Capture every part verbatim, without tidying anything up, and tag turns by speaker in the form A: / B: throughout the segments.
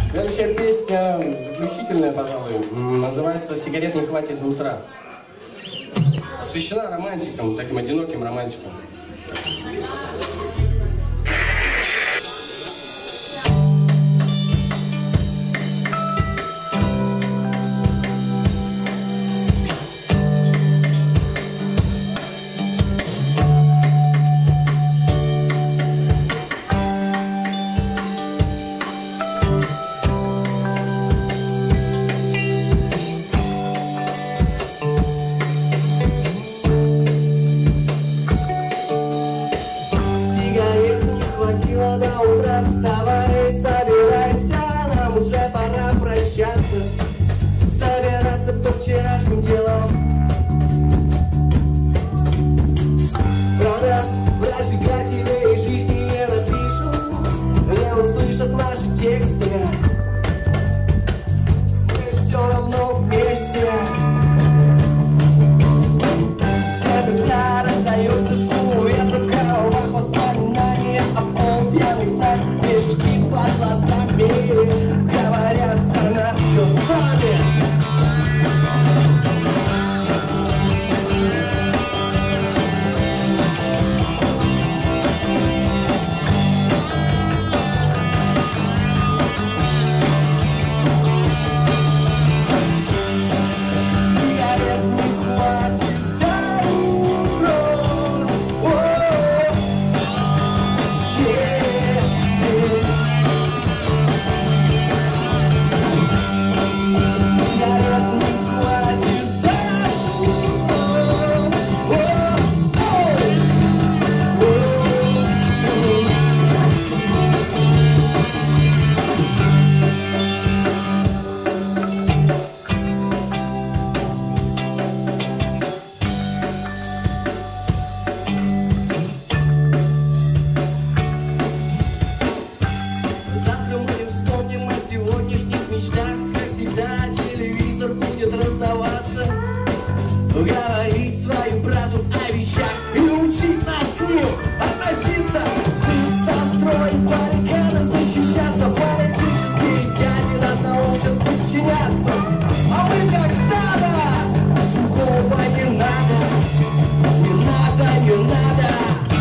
A: Следующая песня, заключительная, пожалуй, называется «Сигарет не хватит до утра». Посвящена романтикам, таким одиноким романтикам.
B: До утра вставай, собирайся, нам уже пора прощаться, собираться по вчерашним делам. Про нас прожигателей жизни не напишут, не услышат наши тексты. Мы все равно вместе. Всегда расстается шум ветра в головах, воспоминания о пьяных снах, мешки под глазами говорят за нас все сами. Сигарет не хватит до утра. Как всегда, телевизор будет раздаваться, говорить свою правду о вещах и учить нас к ним относиться. Слиться, строить баррикады, защищаться. Политические дяди нас научат подчиняться, а мы как стадо. Другого не надо, не надо, не надо.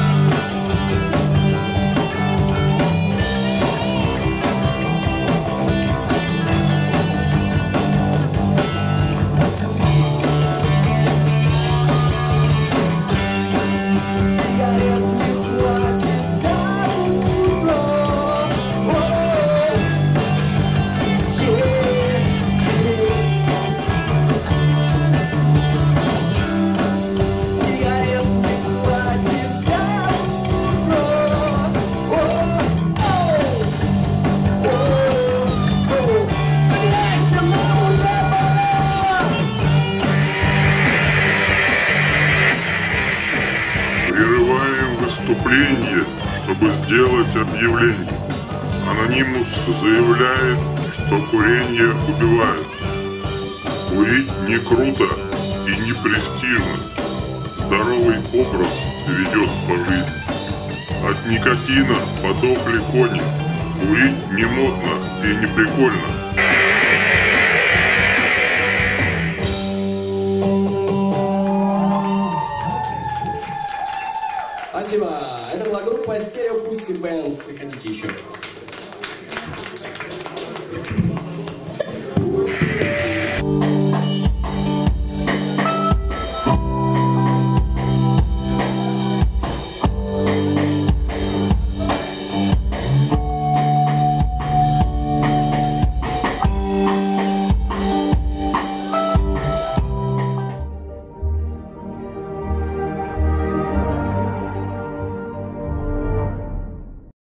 C: Прерываем выступление, чтобы сделать объявление. Анонимус заявляет, что курение убивает. Курить не круто и не престижно. Здоровый образ ведет по жизни. От никотина подохли кони. Курить не модно и не прикольно.
A: Спасибо. Это была группа Stereo Pussy Band. Приходите еще.